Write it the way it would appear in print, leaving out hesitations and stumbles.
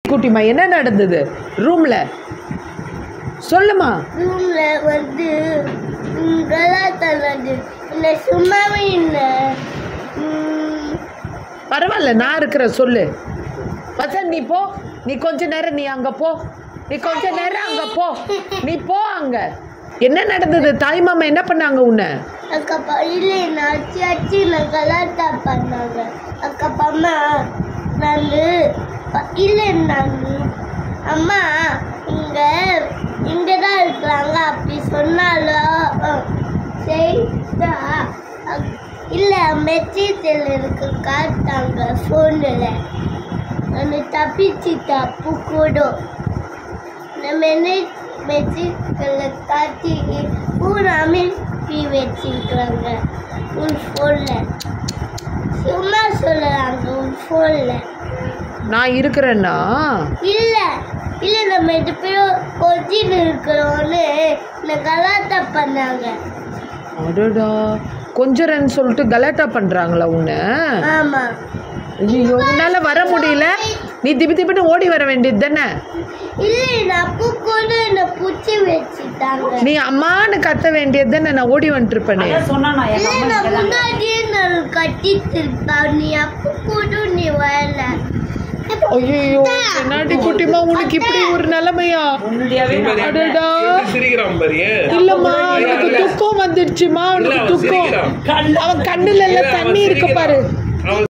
குட்டிமா என்ன நடந்தது ரூம்ல சொல்லுமா? ரூம்ல வந்து கலாட்டானது என்ன சும்மாவே இல்லை. பரவாயில்ல நான் இருக்கிற சொல்லு. வசந்த் நீ போ, நீ கொஞ்ச நேரம் நீ அங்க போ, நீ கொஞ்ச நேரம் அங்க போ, நீ போ அங்க. என்ன நடந்தது? தாய் மாமா என்ன பண்ணாங்க உன்னை? அக்கா இல்லை நான் அச்சி நான் கலாட்டா பண்ணாங்க. அம்மா நான் இல்லை நான் அம்மா இங்கே தான் இருக்கிறாங்க அப்படி சொன்னாலும் சரிதா இல்லை மெசேஜில் இருக்கு காட்டாங்க ஃபோனில். நான் தப்பிச்சு தப்பு கூட நம்ம மெசேஜ்களை காட்டி பூராமே வச்சிருக்கிறாங்க உன் ஃபோனில். சும்மா சொல்லுறாங்க உன் ஃபோனில் நான் இருக்கிறேன்னா இல்லை இல்லை நம்ம இது பேரும் கொச்சின் இருக்கிறோன்னு நான் கலாட்டா பண்ணாங்க. அடடா கொஞ்சரன்னு சொல்லிட்டு கலாட்டா பண்றாங்களா உன்னை? ஆமா. ஐயோ உன்னால வர முடியல, நீ திபி திபின்னு ஓடி வர வேண்டியது தானே? இல்லை நான் கூட என்னை பிடிச்சி வச்சுட்டாங்க. நீ அம்மான்னு கத்த வேண்டியது தானே, நான் ஓடி வந்துருப்பேனே. இல்லை நான் முன்னாடியே நான் கட்டிட்டு இருப்பேன். நீ அப்போ கூட நீ வரல. ஐயோ நாட்டி குட்டிமா உனக்கு இப்படி ஒரு நிலைமையா? அடடா இல்லம்மா எனக்கு துக்கம் வந்துடுச்சுமா, அவனுக்கு துக்கம். அவன் கண்ணுல எல்லாம் தண்ணி இருக்கு பாரு.